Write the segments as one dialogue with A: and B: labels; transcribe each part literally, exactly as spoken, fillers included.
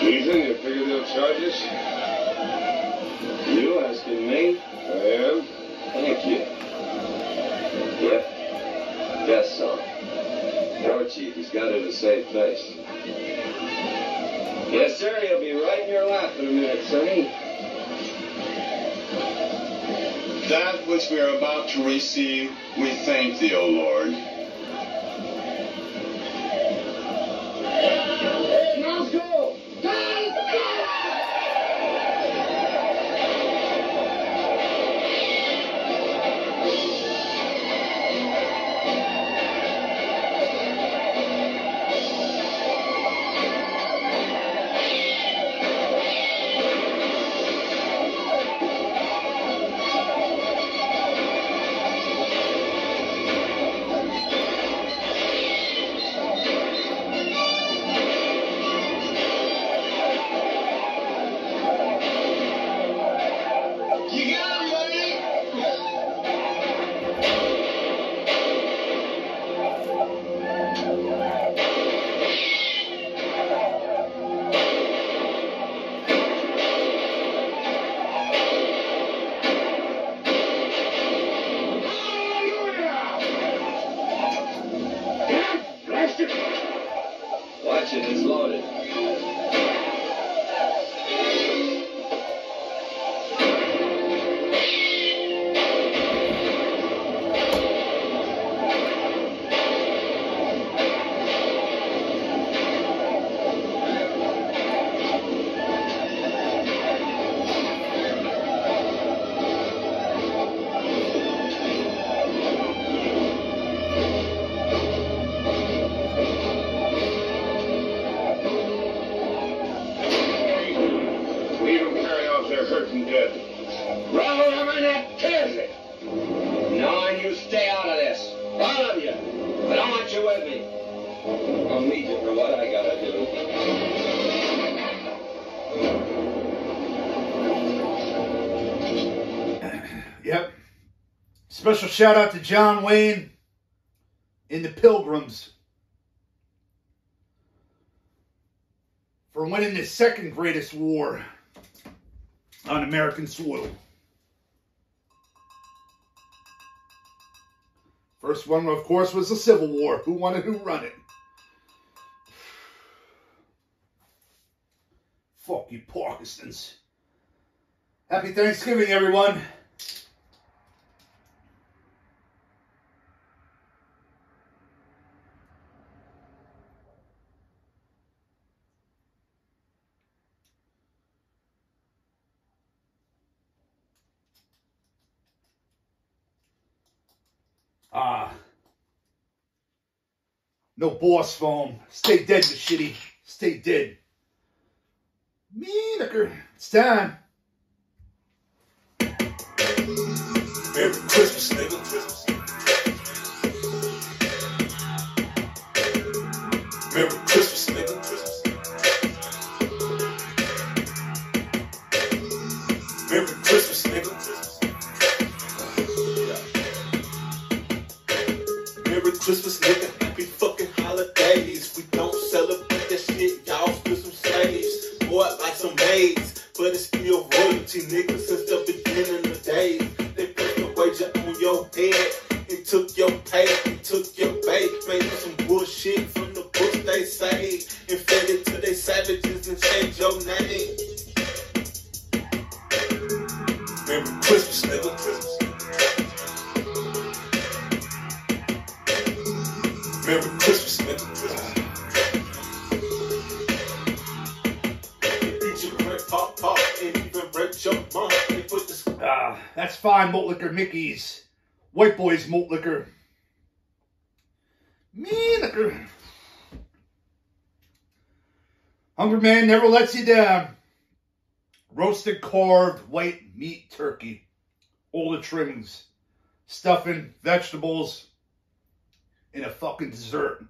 A: Ethan, you figure they'll charge us?
B: You asking me?
A: I am.
B: Thank you. Yep. Guess so. War chief, he's got it a safe place. Yes, sir. He'll be right in your lap in a minute, Sonny.
C: That which we are about to receive, we thank thee, O Lord.
A: Let's go!
B: Watch it, it's loaded.
A: Hurting dead.
B: Roll them in that closet. No, and you stay out of this. All of you. I don't want you with me. I'll meet you for what I gotta
D: do. Yep. Special shout out to John Wayne in the Pilgrims for winning the second greatest war on American soil. First one, of course, was the Civil War. Who wanted to run it? Fuck you, Parkinsons. Happy Thanksgiving, everyone. Ah. No boss foam. Stay dead, you shitty. Stay dead. Me, liquor. It's time.
E: Merry Christmas, nigga. Christmas. Merry Christmas, nigga. Christmas. Merry Christmas, nigga. Christmas. Merry Christmas, nigga. Happy fucking holidays. We don't celebrate that shit, y'all. Still some slaves. Boy, like some maids. But it's still royalty, nigga. Since the beginning of the days. They put the wager on your head. And took your pay. And took your bake. Made up some bullshit from the books they say. And fed it to they savages and changed your name. Merry Christmas, nigga. Christmas. Merry Christmas, nigga.
D: Ah, that's fine, malt liquor Mickey's. White boys malt liquor. Me liquor. Hungry Man never lets you down. Roasted carved white meat turkey. All the trimmings. Stuffing, vegetables. And a fucking dessert.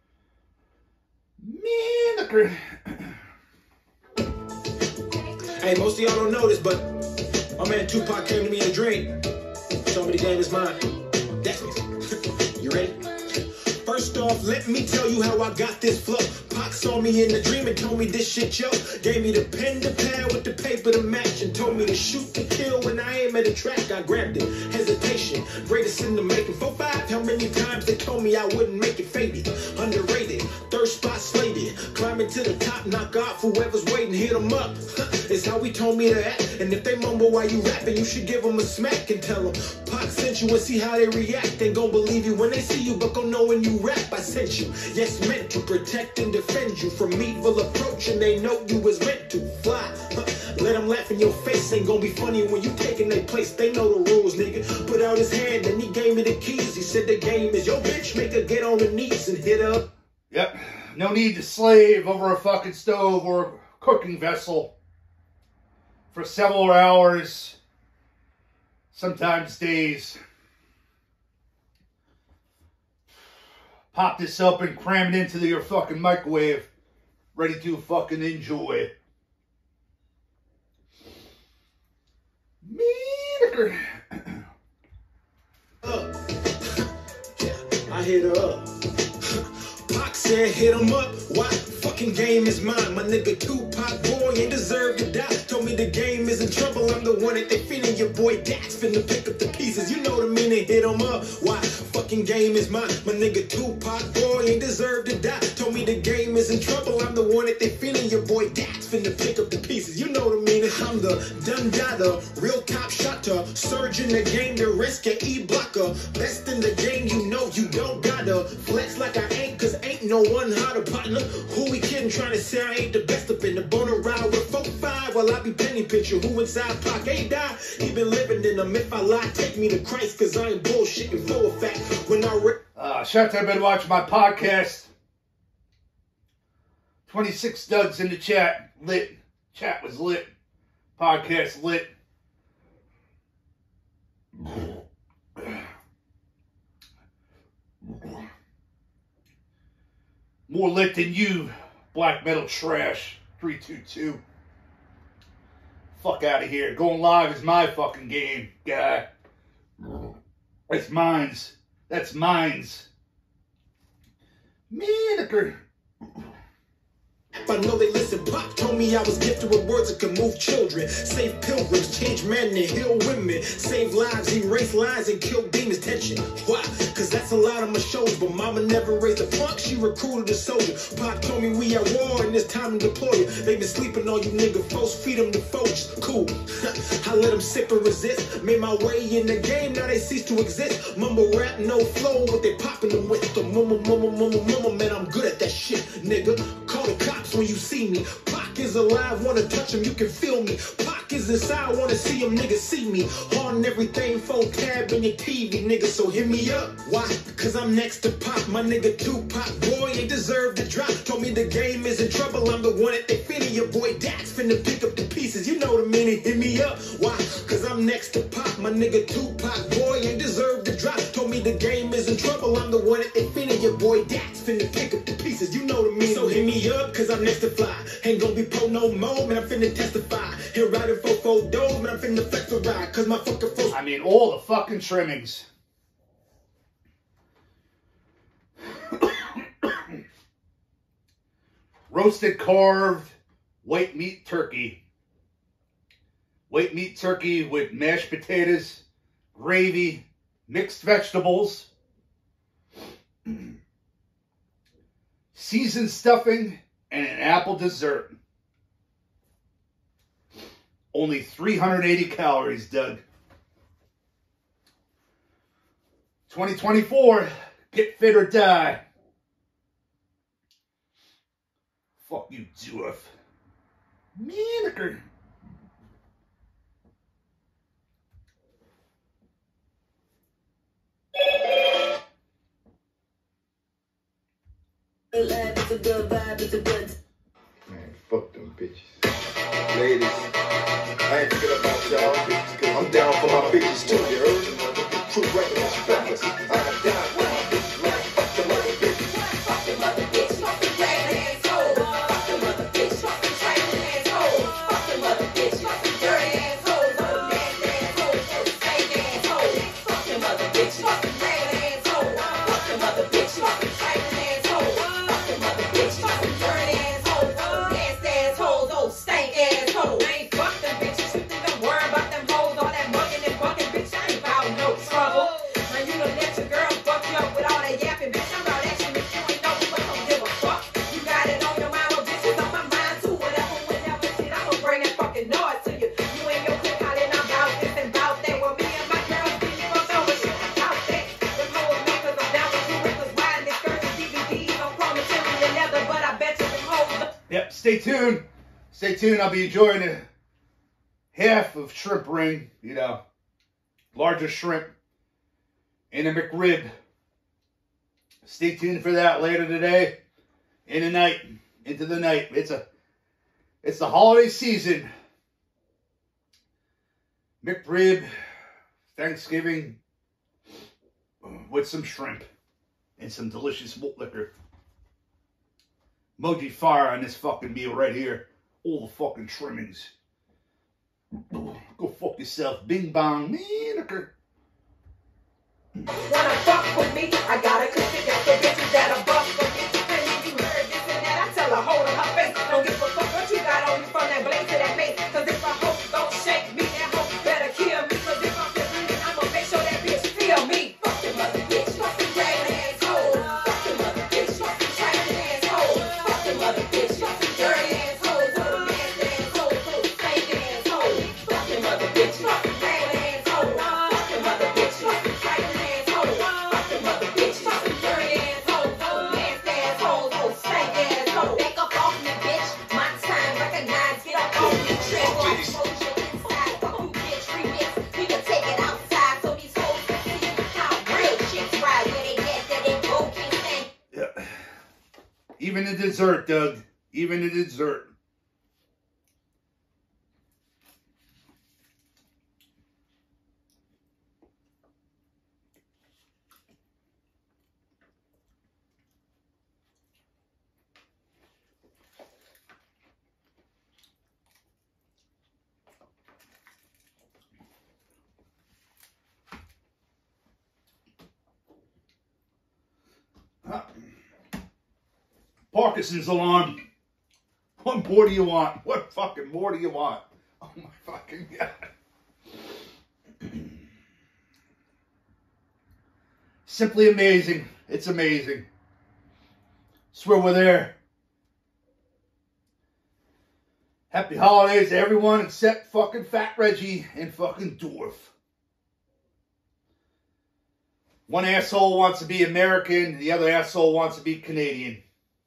D: Me liquor.
F: Hey, most of y'all don't know this, but my man Tupac came to me in a dream. Told me the game is mine. That's it. You ready? First off, let me tell you how I got this flow. Pop Pac saw me in the dream and told me this shit, yo. Gave me the pen to pad with the paper to match and told me to shoot to kill when I aim at a track. I grabbed it. Hesitation, greatest in the making. four five, how many times they told me I wouldn't make it, faded. Underrated, third spot slated. Climbing to the top, knock off whoever's waiting, hit them up. It's how he told me to act. And if they mumble while you rapping, you should give them a smack and tell them Pac sent you and see how they react. They gon' believe you when they see you, but gon' know when you rap. I sent you, yes, meant to protect and defend you from evil approach, and they know you was meant to fly. Let them laugh in your face, ain't gonna be funny when you taking their place. They know the rules, nigga. Put out his hand and he gave me the keys. He said the game is your bitch, make her get on her knees and hit up.
D: Yep, no need to slave over a fucking stove or cooking vessel for several hours, sometimes days. Pop this up and cram it into your fucking microwave, ready to fucking enjoy. Me,
F: uh, I hit her up. Pac said hit him up. Why? Fucking game is mine. My nigga Tupac boy ain't deserve to die. Told me the game is in trouble. I'm the one that they feeling. Your boy Dax finna pick up the pieces. You know the meaning. Hit him up. Why? Fucking game is mine. My nigga Tupac boy ain't deserve to die. Told me the game is in trouble. I'm the one that they feeling. Your boy Dax finna pick up the pieces. You know the meaning. I'm the done data, real top shotter, surge in the game, the risk and E-blocker. Best in the game, you know you don't gotta flex like I ain't, cause ain't no one how to partner. Who we kidding, trying to say I ain't the best up in the bone ride with four five while I be penny picture. Who inside Pac ain't die? He been living in them. If I lie, take me to Christ, cause I ain't bullshitting for a fact. When I re-
D: uh, shout out to everybody watching my podcast. twenty-six duds in the chat. Lit. Chat was lit. Podcast lit. More lit than you, black metal trash. three two two. Fuck out of here. Going live is my fucking game, guy. That's mine's. That's mine's. Man,
F: I know they listen. Pac told me I was gifted with words that could move children, save pilgrims, change men and heal women, save lives, erase lies, and kill demons. Tension. Why? Cause that's a lot of my shows. But mama never raised a punk, she recruited a soldier. Pac told me we at war and it's time to deploy it. They been sleeping on you nigga folks, feed them the folks. Cool. I let them sip and resist. Made my way in the game, now they cease to exist. Mumble rap, no flow, what they popping them with. The mumble, mumble, mumble, mumble, man, I'm good at that shit, nigga. Call the cops when you see me. Pac is alive, wanna touch him, you can feel me. Pac is inside, wanna see him, nigga, see me. On everything, phone tab in your T V, nigga, so hit me up. Why? Cause I'm next to Pac, my nigga Tupac, boy, ain't deserve to drop. Told me the game is in trouble, I'm the one that they feeling. Your boy Dax finna pick up the pieces, you know the meaning, hit me up. Why? Cause I'm next to Pac, my nigga Tupac, boy, ain't deserve to drop. Told me the game is in trouble, I'm the one that they feeling. Your boy Dax finna pick up the pieces, you know the meaning. So hit me up, cause I'm next to fly. Ain't gonna be pro no more, man, I'm finna testify. Here riding for four doors, man, I'm finna flex a ride. Cause my fucking folks.
D: I mean, all the fucking trimmings. Roasted, carved, white meat turkey. White meat turkey with mashed potatoes, gravy, mixed vegetables, seasoned stuffing, and an apple dessert. Only three hundred eighty calories, Doug. twenty twenty-four, get fit or die. Fuck you, dwarf. Manicure.
G: It's a good vibe, it's a good.
H: Man, fuck them bitches. Ladies, I ain't thinking about y'all bitches, cause I'm down for my bitches too, you heard? True records, fellas. I die with my bitches, man. Fuck them other bitches.
G: Fuck them other bitch, fuck them dirty asshole. Fuck them other bitch, fuck them trailing asshole. Fuck them other bitch, fuck them dirty assholes. Oh, nasty assholes, those same assholes. Fuck them other bitch, fuck them trailing asshole. Fuck them other bitch, fuck them trailing asshole. Fuck them other bitch, fuck them dirty
D: stay tuned. Stay tuned. I'll be enjoying a half of shrimp ring, you know, larger shrimp and a McRib. Stay tuned for that later today, in the night, into the night. It's a, it's the holiday season. McRib, Thanksgiving, with some shrimp and some delicious malt liquor. Moji fire on this fucking meal right here. All the fucking trimmings. Go fuck yourself. Bing bong. Man,
G: Wanna fuck with me? I gotta configure out the bitches that are buff for me. And you heard this and that, I tell her, hold on her face. Don't give a fuck what you got on you from that blade to that mace. Cause if a hoe don't shake me, that hoe better kill me. Cause if I'm feeling, I'ma make sure that bitch feel me. Fuck the mother bitch, fuck the rain asshole. Fuck the mother bitch, fuck the train asshole. Fuck the mother bitch, fuck the dirty assholes. Fuck the nasty assholes, fuck the fake assholes. Fuck the mother bitch, fuck the rain asshole. Fuck the mother bitch, fuck the train asshole.
D: Even the dessert, Doug. Even the dessert. Huh. Parkinson's alarm. What more do you want? What fucking more do you want? Oh my fucking God. Simply amazing. It's amazing. Swear we're there. Happy holidays to everyone except fucking Fat Reggie and fucking Dwarf. One asshole wants to be American, the other asshole wants to be Canadian.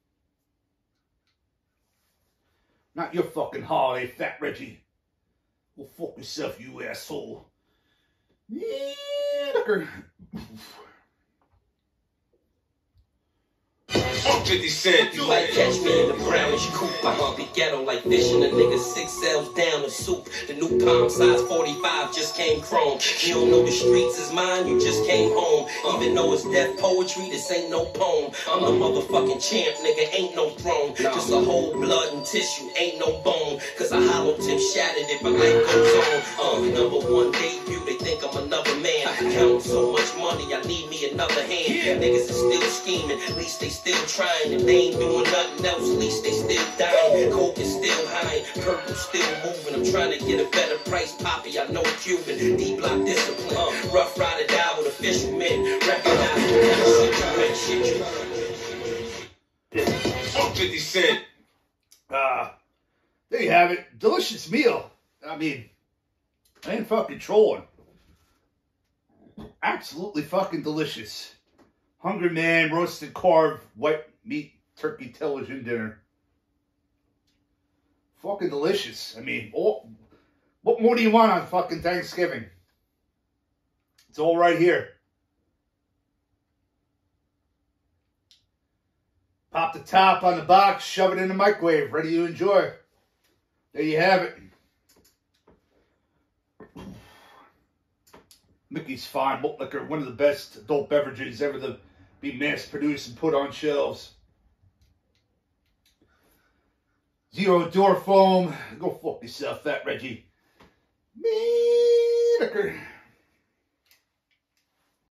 D: Not your fucking holiday, Fat Reggie. Well, fuck yourself, you asshole. Yeah,
E: fifty Cent.
I: You might catch me in the brownish coupe. I hug the ghetto like fishing a nigga six cells down the soup. The new palm size forty-five just came chrome. You don't know the streets is mine, you just came home. Even though it's death poetry, this ain't no poem. I'm the motherfucking champ, nigga, ain't no throne. Just a whole blood and tissue, ain't no bone. Cause a hollow tip shattered if a life goes on. Uh, number one debut, they think I'm another man. I count so much money, I need me another hand. Niggas is still scheming, at least they still trying. If they ain't doing nothing else, at least they still dying. Coke is still high, purple still moving. I'm trying to get a better price, Poppy, I know Cuban. D-block discipline, uh, rough ride or die with official men. Recognize the shit you ain't, shit you.
E: fifty Cent.
D: Uh, there you have it. Delicious meal. I mean, I ain't fucking trolling. Absolutely fucking delicious. Hungry Man, roasted carved, white meat, turkey television dinner. Fucking delicious. I mean, all, what more do you want on fucking Thanksgiving? It's all right here. Pop the top on the box, shove it in the microwave, ready to enjoy. There you have it. Mickey's Fine Malt Liquor, one of the best adult beverages ever to be mass-produced and put on shelves. Zero door foam. Go fuck yourself, Fat Reggie. Me liquor.